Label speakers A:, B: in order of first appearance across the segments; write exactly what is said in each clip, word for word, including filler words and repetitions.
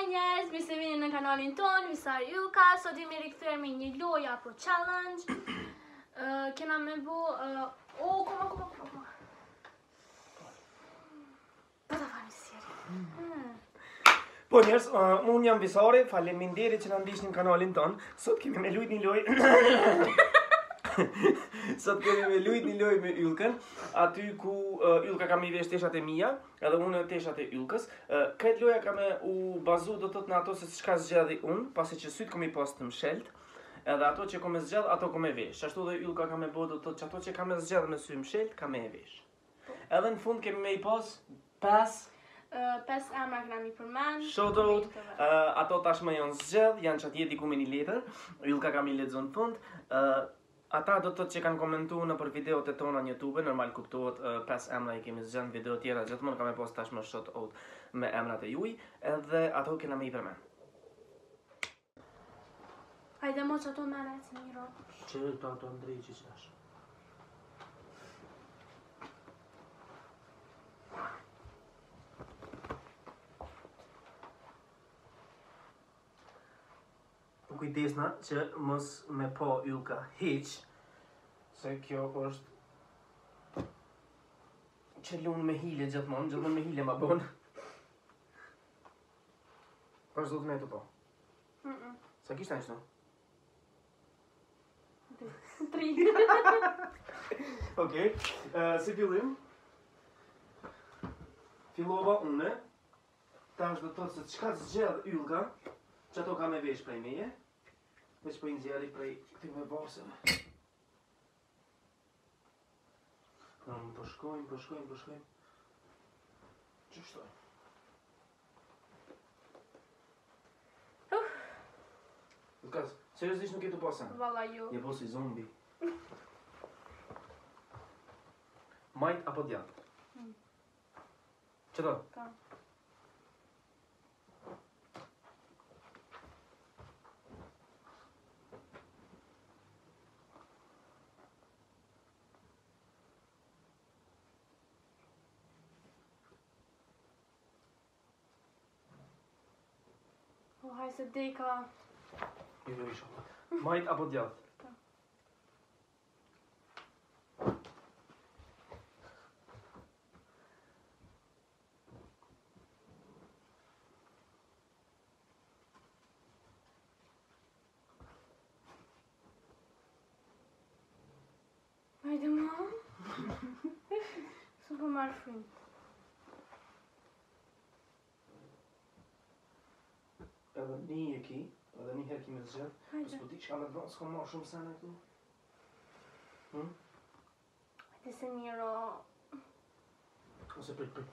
A: njerëz, mirë se vini në kanalin ton, Visar Ylka. Sot jemi rikthyer me një lojë apo challenge. Uh, kena me bu... Uh, oh, koma, koma, koma. Po ta fami seri. Hmm.
B: Po njerëz, uh, unë jam Visari, faleminderit që na ndiqni në kanalin ton. Sot kemi me lujt një lojë. Sot kemi me lujt një lojë me Ylkën, aty ku uh, Ylka ka me i vesh teshat e mia, edhe unë teshat e Ylkës. Uh, Këtë loja ka me u bazu do tëtë në ato se çka zgjedhi unë, pasi që sytë kom i pas të mshelt, edhe ato që kom e zgjedh, ato kom e vesh. Ashtu dhe Ylka ka me bo do tëtë që ato që ka me zgjedh me sy mshelt, ka me e vesh. Edhe në fund kemi me i pas pas
A: Uh, pes emra këna mi përmen.
B: Shoutout, uh, ato tashmë janë zgjedh, janë që atje diku me një letër, Ylka ka mi lexon në fund. Uh, ata do të thotë që kanë komentuar në për videot e tona në YouTube, normal kuptohet, uh, pes emra i kemi zgjedh në video tjera, gjithmonë kam e post tashmë shoutout me emrat e juaj, edhe ato kena me i përmen.
A: Hajde mo që ato mene e të miro.
B: Që to ato ndrej që që është. Kujdesna që mos me po Ylka hiq, se kjo është që lunë me hile gjithmonë, gjithmonë me hile ma bon. Është do të me të po?
A: Mm -mm.
B: Sa kishtë anështë?
A: Tri.
B: Okej, uh, si fillim, fillova une, tash do të thotë se çka zgjedh Ylka, që ato ka me vesh prej meje, veç po i nxjerri prej këti me baseve. Um, po shkojmë, po shkojmë, po shkojmë. Që shtoj?
A: Uh.
B: Lukas, seriozisht nuk e të pasen?
A: Valla ju.
B: Je po si zombi. Majt apo djatë?
A: Hmm.
B: Që do?
A: Ka. O, haj se deka.
B: I do isho. Majt apo djatë?
A: Ka. Hajde ma. Së po marrë frimë.
B: Edhe një e ki, edhe një herë ki me zgjedh.
A: Hajde.
B: S'po ti që ka me të vënë, s'ko marrë shumë sene këtu. Hmm?
A: Hajde se miro.
B: Ose prit, prit.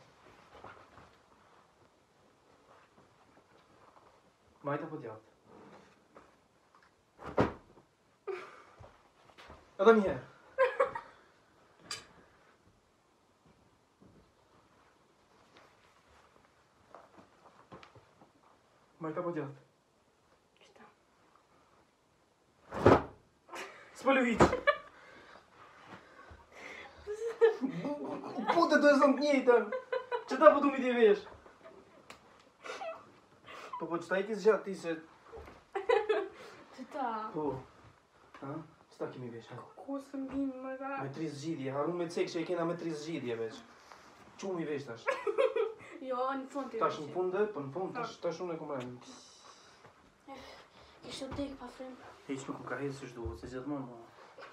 B: Majt apo djatë? Edhe një herë. Majt apo djatë?
A: Qëta.
B: S'po lëviq. Pute të e zëmë të njëjtën. Qëta po du mi t'i vesh? Po po qëta i ki zgjatë ti se...
A: Qëta.
B: Po. Ha? Qëta kimi vesh, ha?
A: Ku së mbinë më ga?
B: Me tri zgjidhje, harun me cek që e kena me tri zgjidhje veç. Qu mi vesh tash?
A: Jo, në fund të
B: Tash në fund dhe, po në fund tash, tash unë e kom rejnë.
A: Ishtë të tek pa frimë.
B: Hiq nuk më ka hedhë si shduhet, se gjithmonë mo.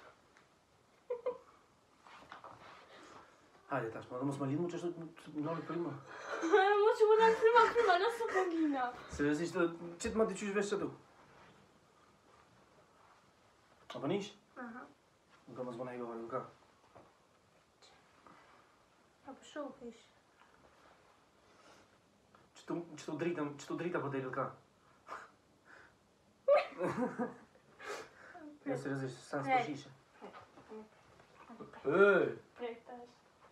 B: Hajde tash, ma dhe mos ma lidh mu që është të nërë prima.
A: Mo që më në prima prima, nësë po ngina.
B: Seriozisht, qëtë ma t'i qysh vesh që tu? Apo nish?
A: Aha.
B: Nuk ka mos bëna i gëvarë, nuk ka.
A: Apo shoh ish.
B: Qëtu drita, qëtu drita po t'ejlët ka. Ja, seriozisht, sa s'po shishe. Ej!
A: Prek tash.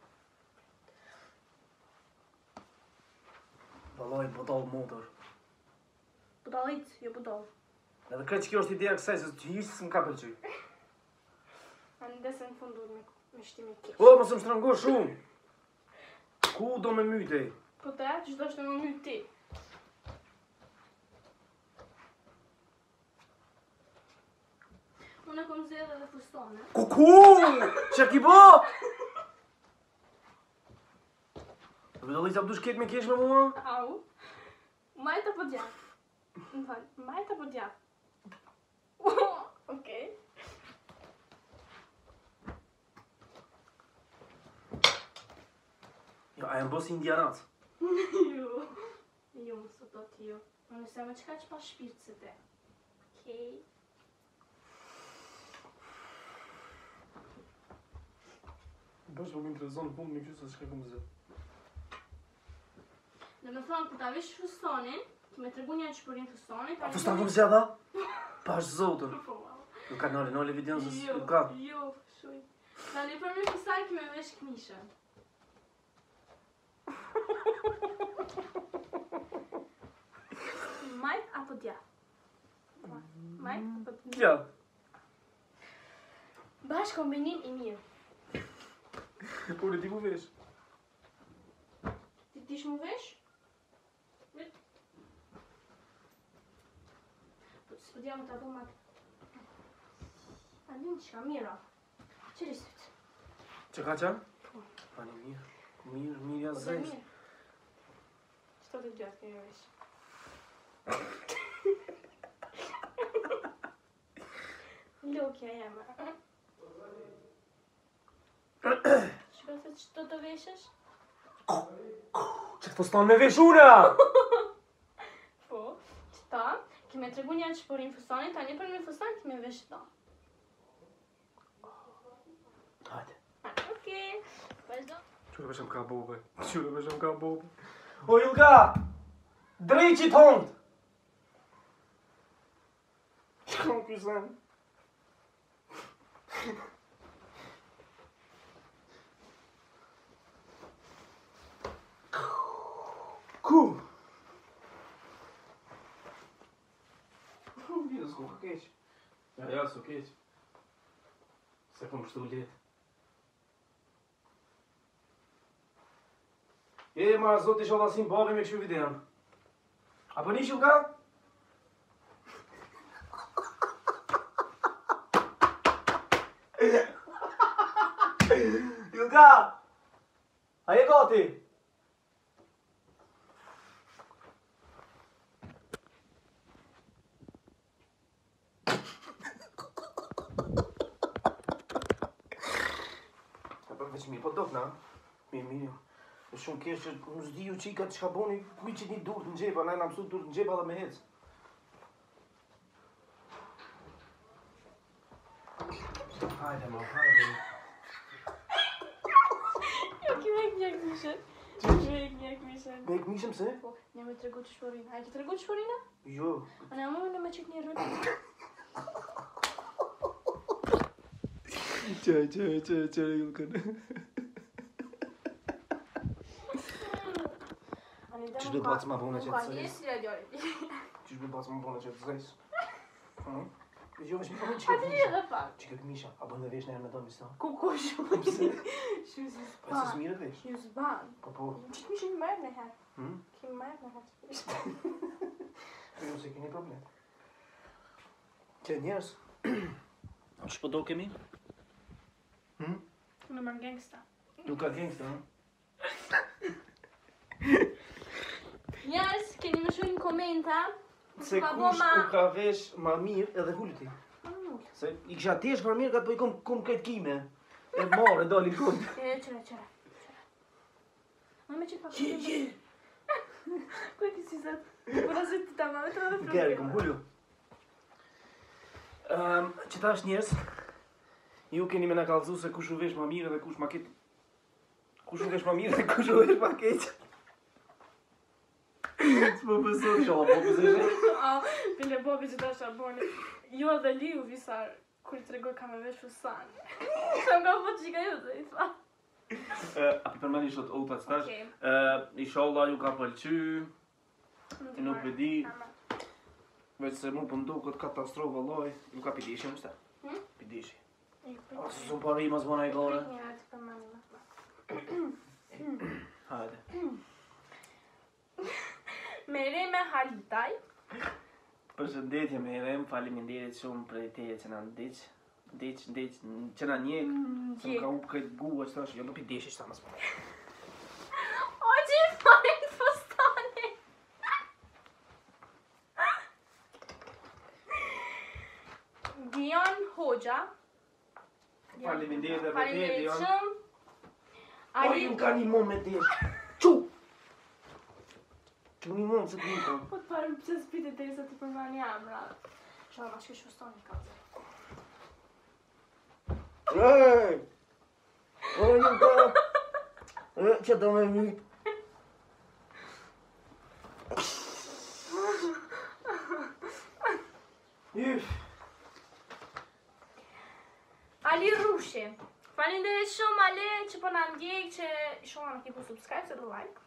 B: Valoj, budall motor.
A: Budallit, jo budall.
B: Edhe kreq që kjo është ideja kësaj, se që ishtë s'm ka pëlqy.
A: A në desë në fundur me, me shtimi kesh.
B: O, mos më shtrango shumë! Ku do me mytej?
A: Po te, që do shtë më myt ti? fustone.
B: Kuku! Çka ki bo? Do të lisa dush ketë me kesh me mua?
A: Au. Majt apo djath? Më fal, majt apo djath? Okej.
B: Jo, a jam bos indianac?
A: Jo. Jo, më sot do t'jo. Unë se me qka që pa shpirtë se te. Okej.
B: Bash po më intereson punë me kështu se çka kam zë.
A: Dhe me thonë, kur ta vesh fustonin, ti me tregu një çpërin fustonin,
B: A fustan kom zjadha? Pash zotën.
A: Po, wow.
B: Nuk ka nole, nole video se
A: Jo,
B: nuk ka.
A: jo, shuj. Tani për një fustan ki me vesh këmishën. Majt apo djath? Majt apo djath?
B: Ja.
A: Bash kombinim i mirë.
B: Po le ti ku vesh.
A: Ti tish mu vesh? Po s'po djam të adu mat. A din që ka mira. Qëri syt?
B: Që ka qa?
A: Po.
B: Ani mirë. Mirë, mirë ja
A: Po të
B: zesh.
A: mirë. Qëto të gjatë kemi vesh? Lukja jeme. Shko se qëto të veshësh?
B: Që të fustan me vesh una!
A: Po, qëta, kime tregu një çpërin fustanit, tani për një fustan kime vesh ta.
B: Hajde.
A: Okej, vazhdo.
B: Qure veshëm ka bobe. Qure veshëm ka bobe. O Julka! Drejqit hond! Shkëm kysen. Ku? Vino s'ku ka keq. Ja, ja, s'u keq. Se kom kështu let. E, ma, zot isha lasin babi me kështu videon. Apo nish Julka? Julka! A je gati? Veç mirë, po dok na. Mirë, mirë. Është shumë keq që nuk s'di ju çika çka boni, kuj që një durt në xhepa, na na mësu durt në xhepa dhe me hec. Hajde ma, hajde.
A: Jo, ki me një këmishën. Që me një këmishën.
B: Me këmishëm se?
A: Po, një me tregu çpërin. A e ki tregu çpërina?
B: Jo.
A: A ne më në me qik një rrët.
B: Qaj, qaj, qaj, qaj, Julkën. Qysh do bacë ma bune që të zëjës?
A: Si radiori.
B: Qysh do bacë ma bune që të zëjës? Jo, vesh mi përme që
A: A ti një dhe pak.
B: që këtë misha, a bën dhe vesh në herë me do misa?
A: Ku ku shumë.
B: Pse?
A: Shumë si
B: Pa se
A: s'pan.
B: s'mire vesh?
A: Shumë s'ban.
B: Po po.
A: Që t'mi shumë mërë në herë.
B: Hm?
A: Kemi mërë në herë.
B: Jo se keni problem. Që njerës? Që po do kemi? Hm?
A: Në mërë gangsta.
B: Nuk ka gangsta, hm?
A: Njerës, keni më shumë në komenta.
B: Se
A: ka
B: kush
A: bo ma-
B: u ka vesh ma mirë edhe hulliti.
A: Mm.
B: Se i kisha tesh ma mirë ka të pojkom kom këtë kime. E marë, e dali kund.
A: E, qëra, qëra. Ma me që ka
B: Je, je!
A: Ku e kisi zet? Kura se ti ta ma me të dhe problem.
B: Geri, kom hullu. Um, që ta është njerës, ju keni me në kalëzu se kush u vesh ma mirë dhe kush ma ketë. Kush u vesh ma mirë dhe kush u vesh ma ketë. S'po pësot shoha, po pësot.
A: A, pile bobi që ta shaboni. Jo dhe liu visar, kur të regoj ka me vesh fusan. Sa nga po qika ju dhe i tha.
B: A pi përmeni shot opa të tash.
A: Okej.
B: Inshallah ju ka pëlqy, nuk e di.
A: Ama.
B: Veç se mu pëndu këtë katastrofë vëlloj, ju ka pidishi më sta?
A: Hm?
B: Pidishi.
A: I
B: A
A: për-
B: se sun pari mas bona e gore.
A: Një herë të përmani më.
B: Hajde.
A: Mere me halitaj.
B: Përshëndetje me rem, faleminderit shumë për e teje që na ndiq. Ndeq, ndeq, që na njek, se më ka up këtë gua që tash, jo më pi deshi që ta më s'ma.
A: O që i farin fustani. Dion Hoxha.
B: Faleminderit edhe te,
A: Faleminderit
B: Dion.
A: shumë.
B: Po
A: Ali,
B: ju ka një mon me desh. Qu! Qu një mon se t'ni kom.
A: po të parëm pëse s'pite të isa të përmani amra. Qa ma shkesh fustani ka zë.
B: Ej! O, ju ka... E, që do me myt? Yf!
A: Ali Rushi. Faleminderit shumë Ali që po na ndjek, që shumë na kipu subscribe edhe like.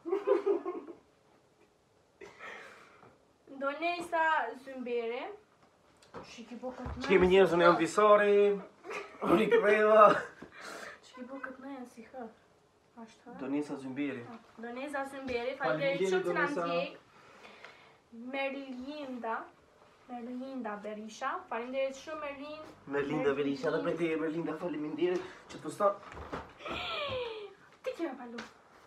A: Donesa Zymberi. Shikipo këtë
B: Që kemi njerëzën e Visari, Rikreva.
A: Shikipo këtë nëjën si hë. Ashtë hë?
B: Donesa Zymberi.
A: Donesa Zymberi, faleminderit shumë që na
B: Donesa.
A: ndjek. Merlinda. Merlinda Berisha. Faleminderit shumë Merlin.
B: Merlinda Berisha, dhe për te Merlinda faleminderit që të fustan.
A: Ti kena palu.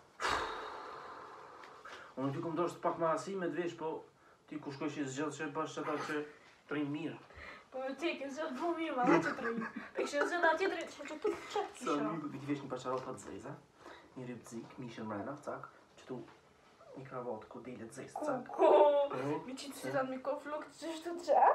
B: Unë ty kom dorë pak ma asi me dvesh, po ti ku shkoj që zgjellë që bashkë që ta që të rinjë mirë.
A: Po me te, kënë zhëtë bu mirë, ma da që të rejë. Pe kështë zhëtë atje të rejë, që që tu që
B: Sa
A: kisha.
B: një për ti vesh një pasharot të zeza, një rëbëzik, mishën mrena, cak, që tu një kravatë ku delet zezë, cak.
A: Ko,
B: Mhm.
A: mi qitë si zatë mi ko flokë që shtë të që?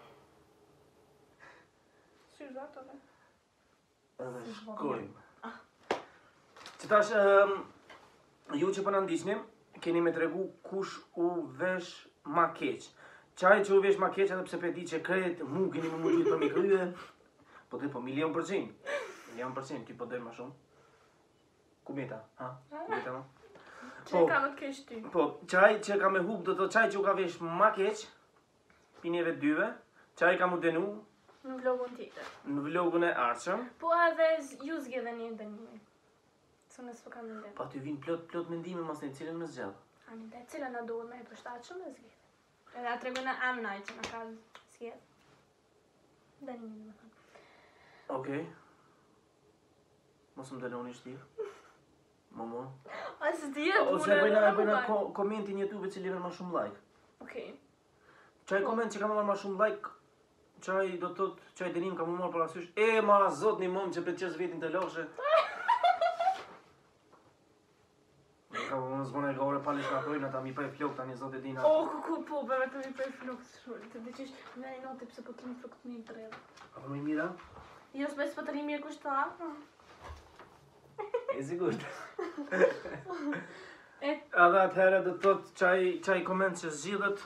A: Si zatë, ne?
B: Edhe shkojmë. Që tash, um, ju që për në ndisnim, keni me tregu kush u vesh ma keq. Qaj që u vesh ma keq, edhe pse pe di që kretë, mu keni më mundit për mi kryve, po të po milion përcin. Milion përcin, ti po dojnë ma shumë. Ku meta, ha? Ku meta ma?
A: Që ka më të kesh ty?
B: Po, qaj që ka me hub, do të qaj që u ka vesh ma keq, pinjeve të dyve, qaj ka mu denu
A: Në vlogun tjetër.
B: në vlogun e arqëm,
A: Po edhe z- ju zgjedhe një dënimi. Së nësë po kam në ndem.
B: pa ty vinë plot, plot mendime mas në cilën me zgjellë.
A: Ani dhe cila na duhet me e përshtatë shumë dhe zgjedhe. Edhe atë regu në amnaj që na ka zgjedhe. Dënimi më thënë.
B: Okej. Mos më dëlloni shtirë. Momo.
A: Asë djetë,
B: Ose e bëjna, e bëjna ko, komentin YouTube që liven ma shumë like.
A: Okej.
B: Qaj koment që ka më marrë ma shumë like, qaj do të thot, qaj dënim ka më marrë për asysh, e ma zot një mom që për qës vetin të loshe. Ka më zbona e gaure pali shka projnë, ata mi prej flok, ta një zot e dina.
A: O, ku ku po, be vetëm i prej flokës shumë. Të dhe qish, me e note pëse po të një flokët një të redhë.
B: Apo më i mira?
A: Jo, s'bes po të një mirë kush ta.
B: E sigurt.
A: E,
B: Edhe atëherë do të thot qaj, qaj koment që zgjidhet.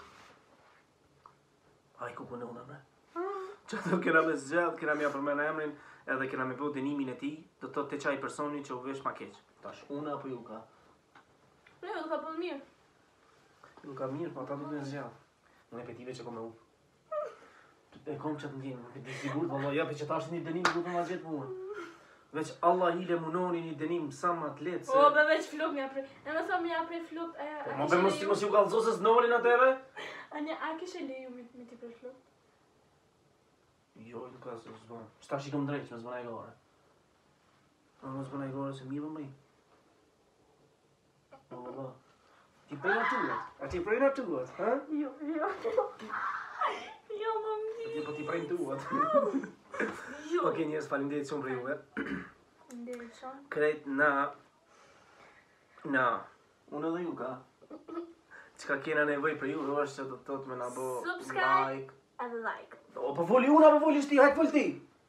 B: Aj ku punë unë, bre. Që ato kena me zgjallë, kena me apërmen emrin, edhe kena me bëu dënimin e ti, do të thot të qaj personi që u vesh ma keq. Tash, unë apo ju ka?
A: ne, do ka po mirë.
B: Ju ka mirë, po ata do të me zgjallë. Unë e petive që kom me u. E kom që të ndjenë, e di sigurt, valla, ja, pe që tash një dënim du të ma gjetë mua. Veç Allah hile munoni një dënim sa ma të letë se...
A: O, be veç flok mja prej. E me thom mja prej flok, e...
B: Po, ma be mos mos ju kallëzosës nolin atëre?
A: A një, a kishe leju me, me ti prej flok?
B: Jo, nuk ka se zbona. Që tash i kom drejt që me zbona e gore. A me zbona e gore se mi vë mëj. O, valla. Ti prej naturat, a ti prej naturat, ha?
A: Jo, jo, jo. Jo, më më
B: Ti po ti prej tuat.
A: Jo.
B: Oke, njerëz, faleminderit shumë për juve.
A: Nderit shumë.
B: Krejt na... Na... Unë edhe ju ka. Qka kena nevoj për ju, është që do të thot me na bo
A: Subscribe.
B: like.
A: And like.
B: O, po foli unë, apo foli shti, hajtë fol ti.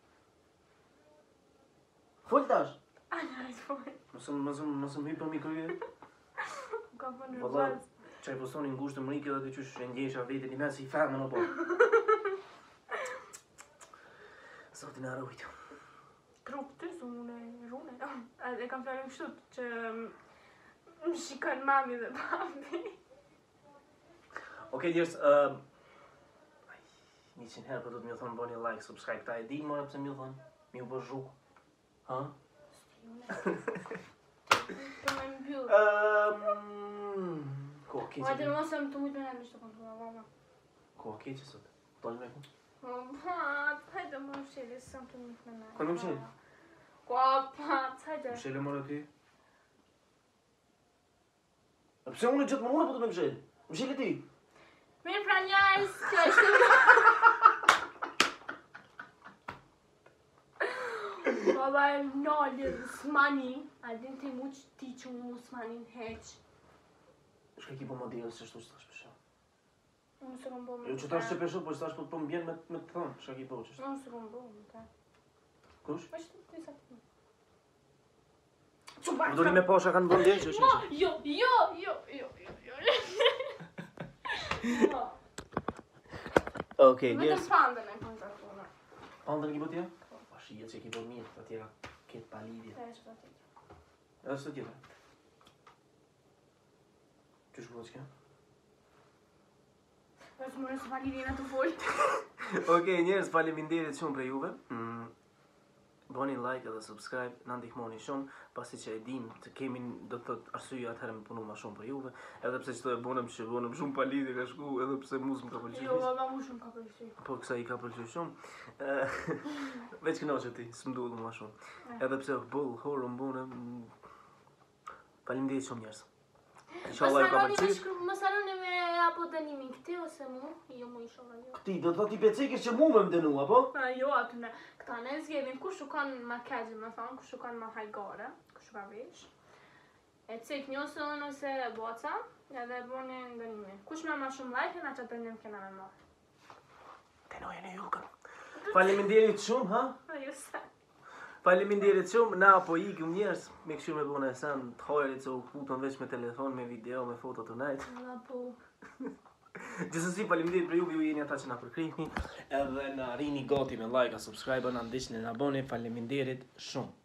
B: Fol tash.
A: A në rajtë fojnë.
B: Mësëm, mësëm, mësëm hypë për mikroje.
A: Ka po në
B: Valla,
A: rëzë.
B: qaj postoni ngushtë të mrike dhe të qysh e ndjesha vetit një mes i ferme në po. Zotin e rujtë.
A: Trup të su unë e rune. E kam fjalën kështu që më shikon mami dhe papi.
B: Oke, njerës, uh, një qenë herë për do të mjë thonë bo një like, subscribe, ta e di more pëse mjë thonë, mjë bë zhuk. Ha?
A: Për me mbyllë.
B: Um, Ko, keqe.
A: Ma të në mos e më të mujtë me në mishtë të kontrola, mama.
B: Ko, keqe sot. Dojnë me ku?
A: Pat, hajde më msheli, s'kam të njët me nejtë.
B: Ka më msheli?
A: Kua, pat, hajde.
B: Mshele mora ti? A pse unë gjithë më unë po të me mshele? Mshele ti?
A: Mirë pra njerës, kjo është Baba e nalë s'mani, a din ti mu që ti që mu s'manin heq.
B: Shka ki po më dirë se shtu që tash përshem.
A: Unë së rëmbo më
B: Jo që tash që përshem, po që tash po të po më bjen me me të thonë. Shka ki po që shtu.
A: Unë së rëmbo më të.
B: Kush?
A: është të disa të më.
B: Më do një me pasha kanë bëndje që
A: Ma,
B: është.
A: jo, jo, jo, jo, jo, jo.
B: Okej,
A: Vetëm
B: njerës.
A: pandën e kontaktuna.
B: Andën ki po tja? Pa shije që ki po mirë, pa tjera ketë pa lidhje.
A: E është të
B: Edhe së tjetër. Që shku që kjo?
A: është më nësë falirina të folë.
B: Okej, njerës, faleminderit shumë për juve. Mm, Boni like edhe subscribe, na ndihmoni shumë, pasi që e dim të kemi do të thotë arsye atëherë me punu më shumë për juve, edhe pse çdo e bonëm që bonëm shumë pa lidhje ka shku, edhe pse mus më ka pëlqyer.
A: Jo, baba mu shumë ka përshty.
B: Po kësa i ka pëlqyer shumë. Eh, Veç kënaqë ti, s'm duhet më shumë. Edhe pse bull, horë më bonëm. Faleminderit shumë njerëz. Inshallah ju ka pëlqyer.
A: Mos harroni me apo dënimin këti ose mu, jo mu inshallah jo.
B: Ti do të thotë ti pecekesh që mu më më dënu, apo?
A: A jo aty në këta ne zgjedhin kush u kanë ma keqe me thonë, kush u kanë ma hajgare, kush u ka vesh. E cek njësën ose boca, edhe boni ndënimin. Kush me ma shumë like, na që dënim kena me marë.
B: Tenojeni jukën. Faleminderit shumë, ha?
A: A jo se.
B: Faleminderit shumë, na po ikim njerëz, me kështu me bëna sen të hajrit që u futën veç me telefon, me video, me foto të najt.
A: Na po.
B: Gjithsesi faleminderit për ju, ju jeni ata që na përkrihni, edhe na rini gati me like, subscribe, na ndiqni, na aboni, faleminderit shumë.